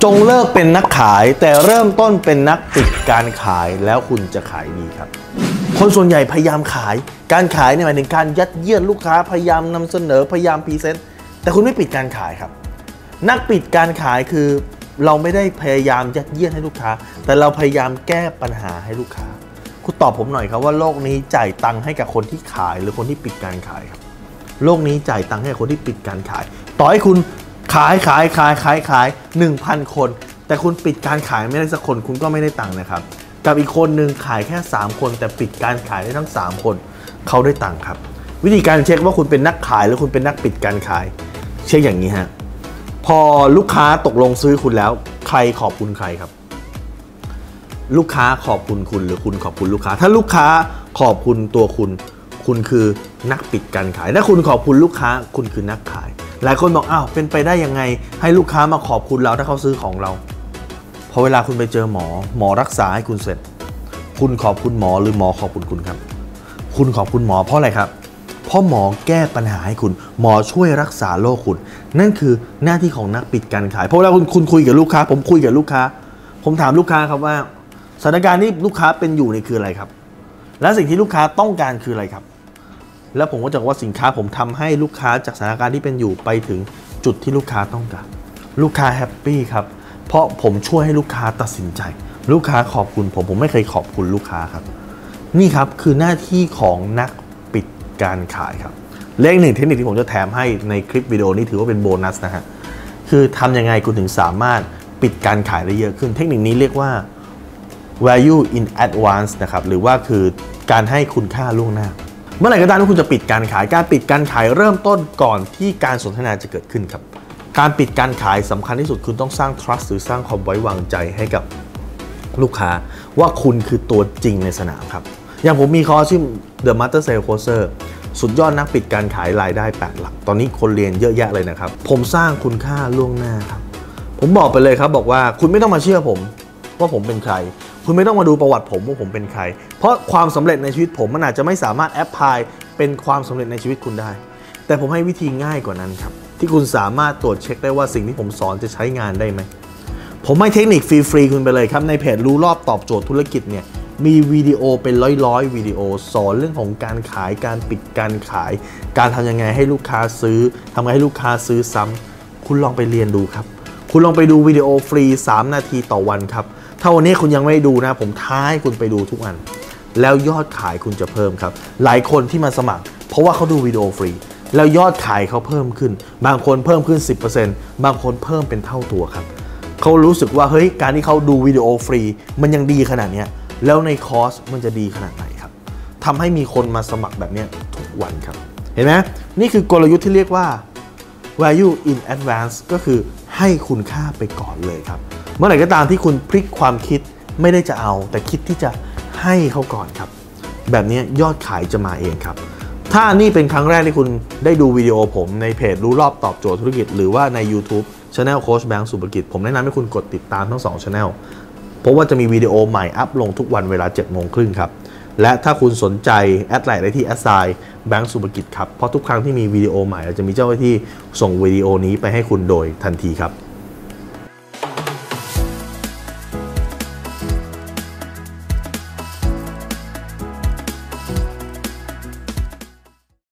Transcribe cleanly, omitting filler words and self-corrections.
จงเลิกเป็นนักขายแต่เริ่มต้นเป็นนักปิดการขายแล้วคุณจะขายดีครับคนส่วนใหญ่พยายามขายการขายเนี่ยหมายถึงการยัดเยียดลูกค้าพยายามนำเสนอพยายามพรีเซนต์แต่คุณไม่ปิดการขายครับนักปิดการขายคือเราไม่ได้พยายามยัดเยียดให้ลูกค้าแต่เราพยายามแก้ปัญหาให้ลูกค้าคุณตอบผมหน่อยครับว่าโลกนี้จ่ายตังค์ให้กับคนที่ขายหรือคนที่ปิดการขายครับโลกนี้จ่ายตังค์ให้คนที่ปิดการขายต่อให้คุณขาย 1,000 คนแต่คุณปิดการขายไม่ได้สักคนคุณก็ไม่ได้ตังค์นะครับกับอีกคนหนึ่งขายแค่3คนแต่ปิดการขายได้ทั้ง3คนเขาได้ตังค์ครับวิธีการเช็คว่าคุณเป็นนักขายหรือคุณเป็นนักปิดการขายเช็คอย่างนี้ฮะพอลูกค้าตกลงซื้อคุณแล้วใครขอบคุณใครครับลูกค้าขอบคุณคุณหรือคุณขอบคุณลูกค้าถ้าลูกค้าขอบคุณตัวคุณคือนักปิดการขายถ้าคุณขอบคุณลูกค้าคุณคือนักขายหลายคนบอกอ้าวเป็นไปได้ยังไงให้ลูกค้ามาขอบคุณเราถ้าเขาซื้อของเราพอเวลาคุณไปเจอหมอรักษาให้คุณเสร็จคุณขอบคุณหมอหรือหมอขอบคุณคุณครับคุณขอบคุณหมอเพราะอะไรครับเพราะหมอแก้ปัญหาให้คุณหมอช่วยรักษาโรคคุณนั่นคือหน้าที่ของนักปิดการขายเพราะเวลาคุณคุยกับลูกค้าผมคุยกับลูกค้าผมถามลูกค้าครับว่าสถานการณ์ที่ลูกค้าเป็นอยู่นี่คืออะไรครับและสิ่งที่ลูกค้าต้องการคืออะไรครับแล้วผมก็จะบอกว่าสินค้าผมทำให้ลูกค้าจากสถานการณ์ที่เป็นอยู่ไปถึงจุดที่ลูกค้าต้องการลูกค้าแฮปปี้ครับเพราะผมช่วยให้ลูกค้าตัดสินใจลูกค้าขอบคุณผมไม่เคยขอบคุณลูกค้าครับนี่ครับคือหน้าที่ของนักปิดการขายครับเลขหนึ่งเทคนิคที่ผมจะแถมให้ในคลิปวิดีโอนี้ถือว่าเป็นโบนัสนะฮะคือทำยังไงคุณถึงสามารถปิดการขายได้เยอะขึ้นเทคนิคนี้เรียกว่า value in advance นะครับหรือว่าคือการให้คุณค่าล่วงหน้าเมื่อไหร่ก็ตามที่คุณจะปิดการขายการปิดการขายเริ่มต้นก่อนที่การสนทนาจะเกิดขึ้นครับการปิดการขายสำคัญที่สุดคุณต้องสร้าง trust หรือสร้างความไว้วางใจให้กับลูกค้าว่าคุณคือตัวจริงในสนามครับอย่างผมมีคอร์สชื่อ The Master Sales Courser สุดยอดนักปิดการขายรายได้8หลักตอนนี้คนเรียนเยอะแยะเลยนะครับผมสร้างคุณค่าล่วงหน้าครับผมบอกไปเลยครับบอกว่าคุณไม่ต้องมาเชื่อผมว่าผมเป็นใครคุณไม่ต้องมาดูประวัติผมว่าผมเป็นใครเพราะความสำเร็จในชีวิตผมมันอาจจะไม่สามารถแอพพลายเป็นความสำเร็จในชีวิตคุณได้แต่ผมให้วิธีง่ายกว่านั้นครับที่คุณสามารถตรวจเช็คได้ว่าสิ่งที่ผมสอนจะใช้งานได้ไหมผมให้เทคนิคฟรีๆคุณไปเลยครับในเพจรู้รอบตอบโจทย์ธุรกิจเนี่ยมีวิดีโอเป็นร้อยวิดีโอสอนเรื่องของการขายการปิดการขายการทำยังไงให้ลูกค้าซื้อทำไงให้ลูกค้าซื้อซ้ำคุณลองไปเรียนดูครับคุณลองไปดูวิดีโอฟรี3 นาทีต่อวันครับถ้าวันนี้คุณยังไม่ดูนะผมท้าให้คุณไปดูทุกอันแล้วยอดขายคุณจะเพิ่มครับหลายคนที่มาสมัครเพราะว่าเขาดูวิดีโอฟรีแล้วยอดขายเขาเพิ่มขึ้นบางคนเพิ่มขึ้น 10% บางคนเพิ่มเป็นเท่าตัวครับเขารู้สึกว่าเฮ้ยการที่เขาดูวิดีโอฟรีมันยังดีขนาดนี้แล้วในคอร์สมันจะดีขนาดไหนครับทำให้มีคนมาสมัครแบบนี้ทุกวันครับเห็นไหมนี่คือกลยุทธ์ที่เรียกว่า value in advance ก็คือให้คุณค่าไปก่อนเลยครับเมื่อไหร่ก็ตามที่คุณพลิกความคิดไม่ได้จะเอาแต่คิดที่จะให้เขาก่อนครับแบบนี้ยอดขายจะมาเองครับถ้านี่เป็นครั้งแรกที่คุณได้ดูวิดีโอผมในเพจรู้รอบตอบโจทย์ธุรกิจหรือว่าใน YouTube Channel โค้ชแบงค์สุภกิจผมแนะนำให้คุณกดติดตามทั้ง2 Channel เพราะว่าจะมีวิดีโอใหม่อัพลงทุกวันเวลา 7:30 นครับและถ้าคุณสนใจแอดไลน์ได้ที่แบงค์สุภกิจครับเพราะทุกครั้งที่มีวิดีโอใหม่เราจะมีเจ้าหน้าที่ส่งวิดีโอนี้ไปให้คุณโดยทันทีครับ